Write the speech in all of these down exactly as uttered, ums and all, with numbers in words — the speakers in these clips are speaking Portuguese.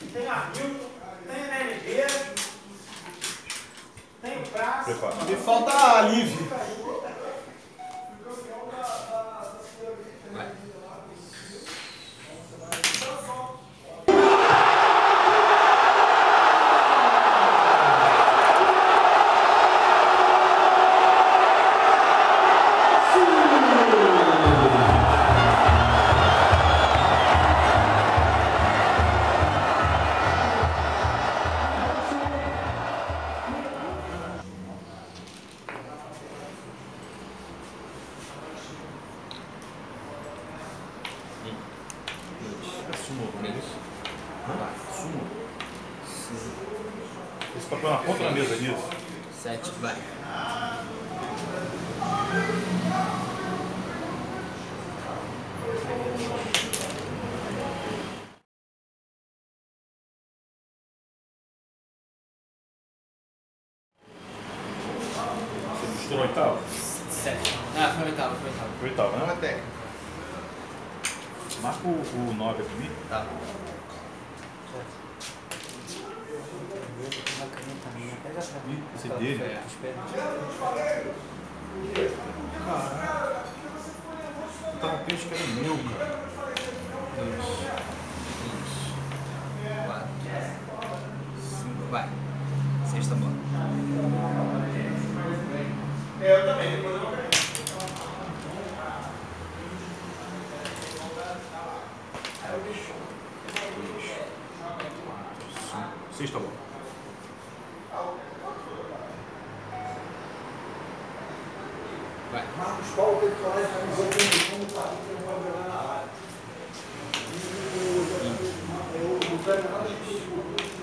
tem Hamilton, tem N B, tem Praça. Prepara. E falta a Liv. Esse papel na ponta da mesa, isso. Sete, vai. Você misturou oitavo? Sete. Ah, foi oitavo, foi oitavo. Foi oitavo, Não é né? técnica. Marca o, o nove aqui comigo. Tá. Ih, esse é dele. Cara, eu tava peixe que era meu, cara. Dois, três, quatro, cinco, vai. Sexta bola. É, eu também, depois eu vou ver. Sexta bola. Vai. Marcos Paulo teve que falar de camisão de como tá aqui, que não vai jogar na área. E o Lucano nada disso.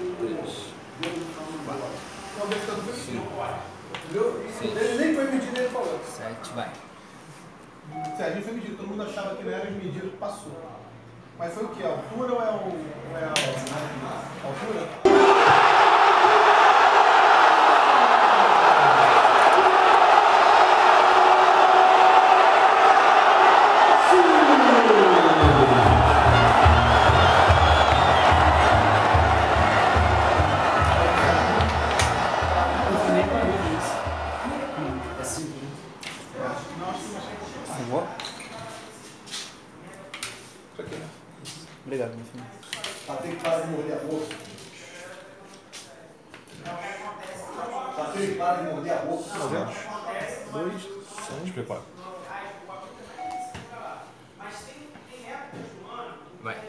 Uma vez que eu não fui medido. Ele nem foi medido, ele falou. Sete, vai. O Serginho foi medido, todo mundo achava que não era de medida que passou. Mas foi o que? A altura ou é, o, ou é a, a altura? Obrigado, meu filho. Tem que parar de morder a boca. Tem que parar de morder a boca. Dois, sete, prepara. Vai.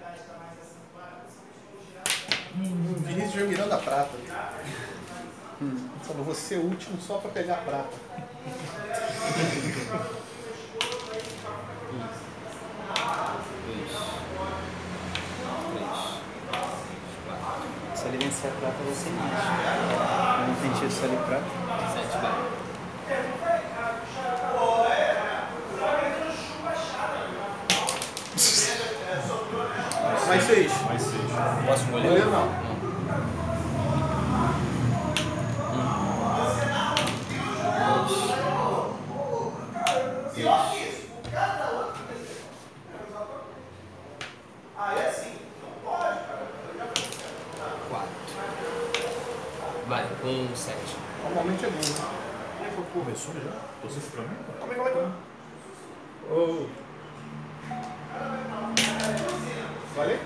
Hum, Vinícius já mirando a prata. Hum. Falou, você é o último só para pegar a prata. Se ele vencer a prata, você mexe. Não tem tiro só ali prata. Sete, vai. Mais seis. Mais seis. Posso molhar? Goleiro não. Vai, com sete. Normalmente é bom. Começou já? Você foi pra mim? Como é que vai? Oh. Valeu?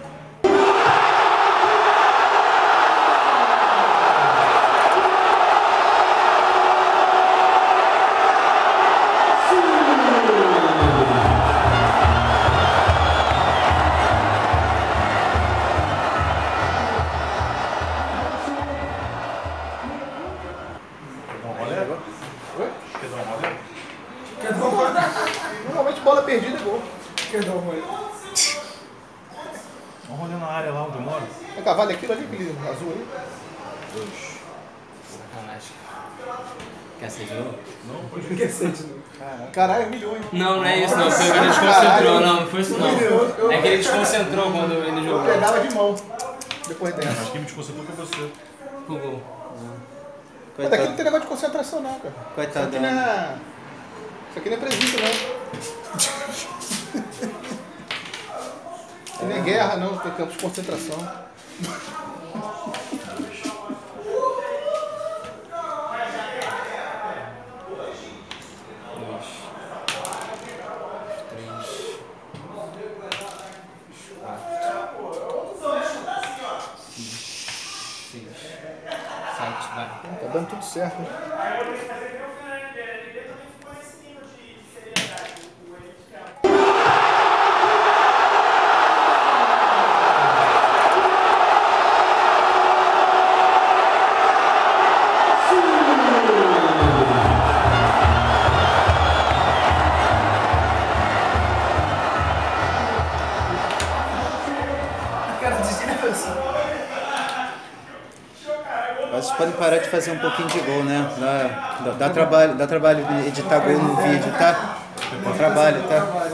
Normalmente bola perdida é gol. Quer dar uma olhada? Vamos olhar na área lá onde eu moro. É cavalo aquilo ali, aquele azul ali? Dois. Sacanagem. Quer ser de novo? Não, pode Quer ser de novo. Caralho, milhões. Não, não é isso não. Foi quando ele desconcentrou. Não, não foi isso não. É que ele desconcentrou quando ele Eu jogou. pegava de mão. Depois Mas dessa. quem me desconcentrou foi você. Com gol. Mas daqui não tem negócio de concentração não, cara. Coitado. Isso aqui não é... Isso aqui não é presídio, não. Isso não é guerra, não. Tem campo de concentração. Tá dando tudo certo, né? Aí eu vou fazer que nem o Fernando dele. Ele também ficou nesse nível de de seriedade. O Henrique Campos. Vocês podem parar de fazer um pouquinho de gol, né? Dá, dá, dá trabalho, dá trabalho de editar gol no vídeo, tá? Dá trabalho, tá?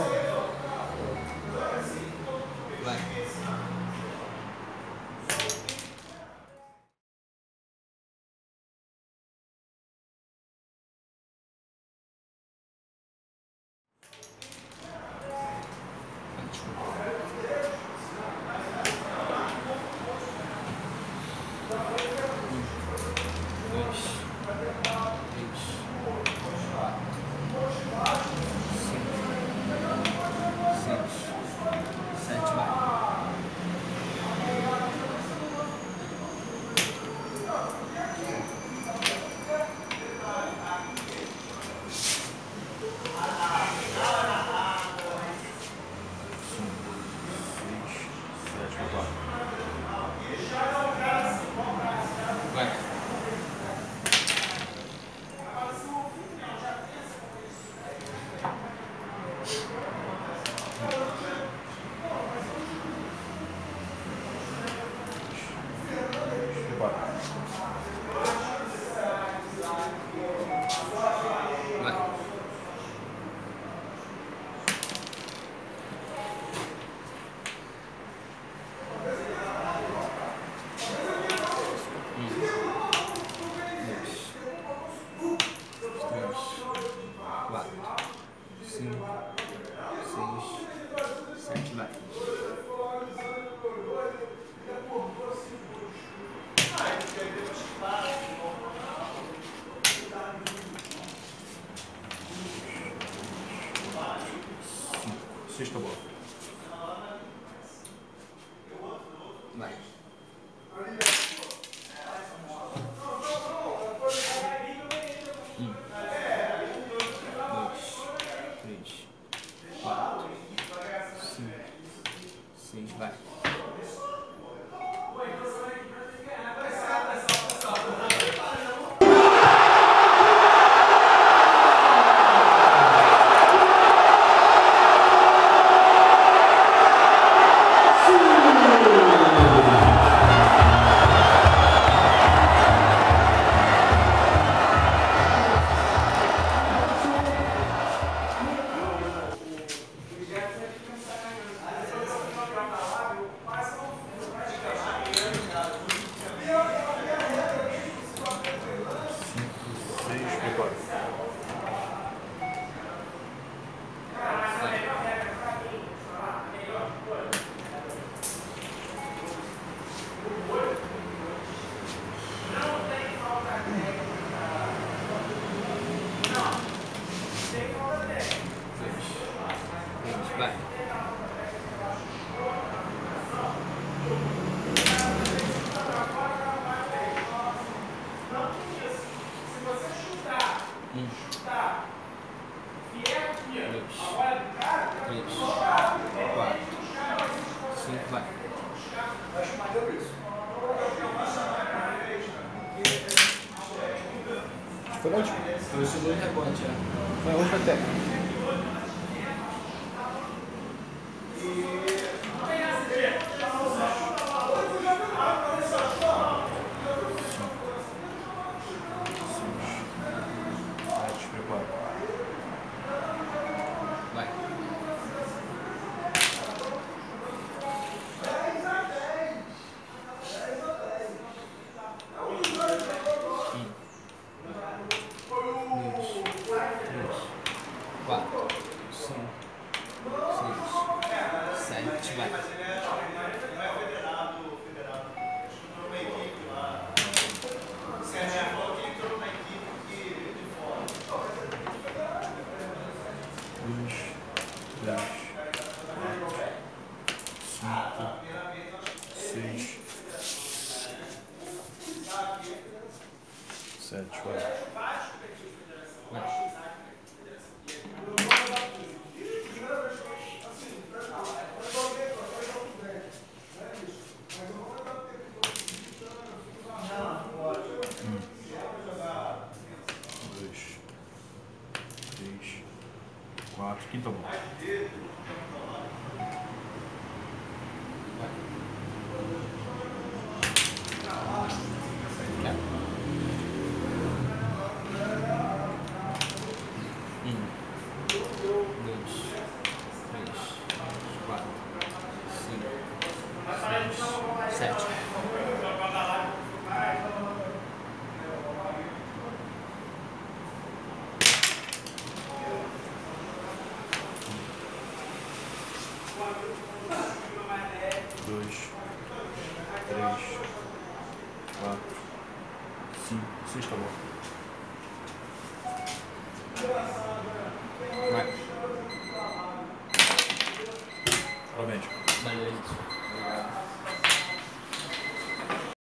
Sexta bola. Vai. Um, dois, três, quatro, cinco, seis, vai. Vai. Um, dois, três, quatro, cinco, vai. Acho maneiro isso. Foi ótimo. Foi o segundo rebote, já. Foi ótimo até. Vai. Um, dois, três, quatro, sete, vai. quatro, quinta bola. Um, dois, três, quatro, cinco, seis, sete. Dois, três, quatro, cinco, sexta bola. Vai. Parabéns. Valeu, gente. Obrigado.